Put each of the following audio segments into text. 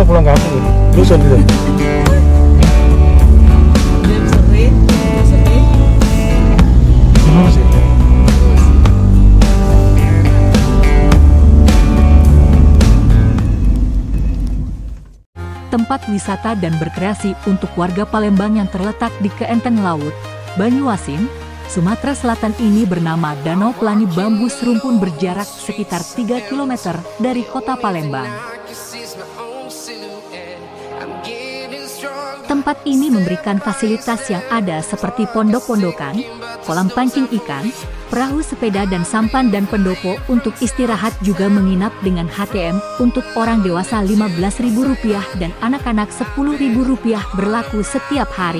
pulang kampung ini. Dusun gitu. Gimana sih? Tempat wisata dan berkreasi untuk warga Palembang yang terletak di keenteng laut, Banyuasin, Sumatera Selatan ini bernama Danau Pelangi Bambu Serumpun berjarak sekitar 3 km dari kota Palembang. Tempat ini memberikan fasilitas yang ada seperti pondok-pondokan, kolam pancing ikan, perahu sepeda dan sampan dan pendopo untuk istirahat, juga menginap dengan HTM untuk orang dewasa Rp15.000 dan anak-anak Rp10.000 berlaku setiap hari.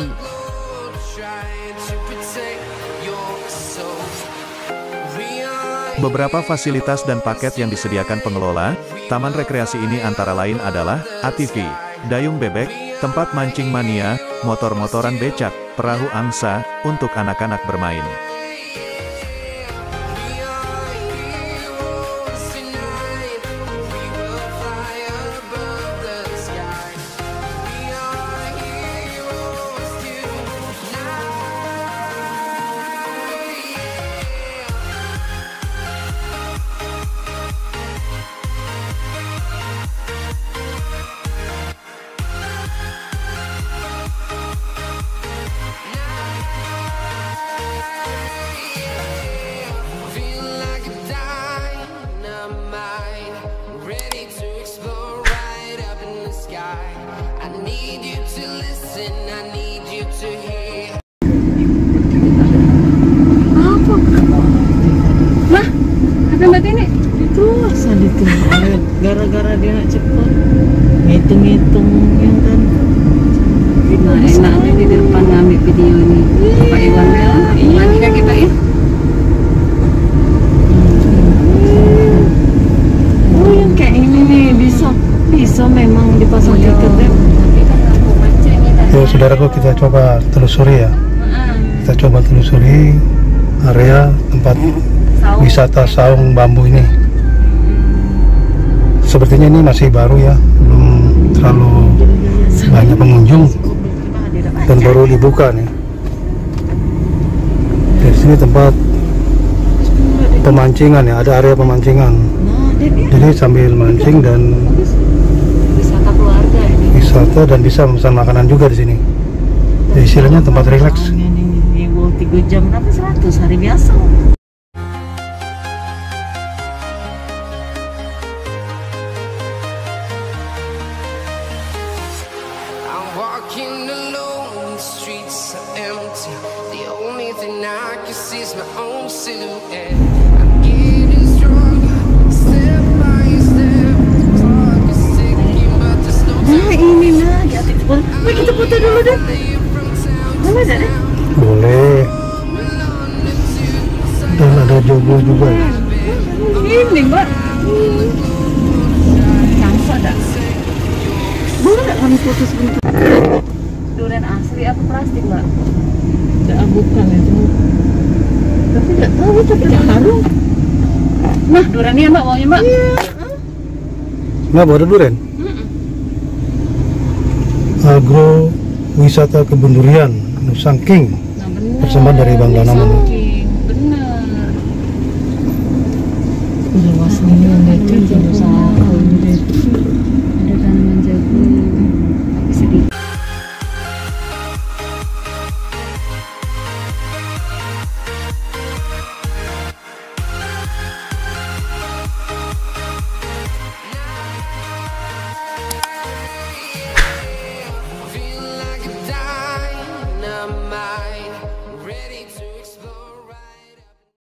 Beberapa fasilitas dan paket yang disediakan pengelola taman rekreasi ini antara lain adalah ATV, dayung bebek, tempat mancing mania, motor-motoran becak, perahu angsa untuk anak-anak bermain. Itu asal ditinggal gara-gara dia nak cepat ngitung-ngitung yang kan. Nah, enaknya di depan ngambil video ini. Pak Iwan Mel, Iwan kan kita ya. Oh, yang kayak ini nih bisa memang dipasang tiket ya. Tapi kan lampu mancing ini. Ya saudaraku, kita coba telusuri ya. Kita coba telusuri area tempat wisata saung bambu ini. Sepertinya ini masih baru ya, belum terlalu banyak pengunjung dan baru dibuka nih. Di sini tempat pemancingan ya, ada area pemancingan. Jadi sambil mancing dan Wisata keluarga ini. wisata dan bisa memesan makanan juga di sini. Jadi istilahnya tempat rileks. 3 jam berapa 100 hari biasa. Walking alone, the streets are empty. The only thing I can see is my own silhouette. I'm getting stronger, step by step. The clock is ticking, but there's no Nah ini nah, mari kita foto dulu deh. Boleh deh? Boleh. Dan ada jomblo juga ya. Ini mbak. Cantik dah. Boleh nggak kami foto sebentar? Durian asli apa plastik, Mbak? Bukan itu. Tapi nggak tahu, tapi harum. Nah, duriannya Mbak, maunya Mbak? Iya. Nah, baru durian. Agro Wisata Kebun Durian Nusangking. Nah, bener. Persembahan dari Bang Danam. Bener. Luas ini yang itu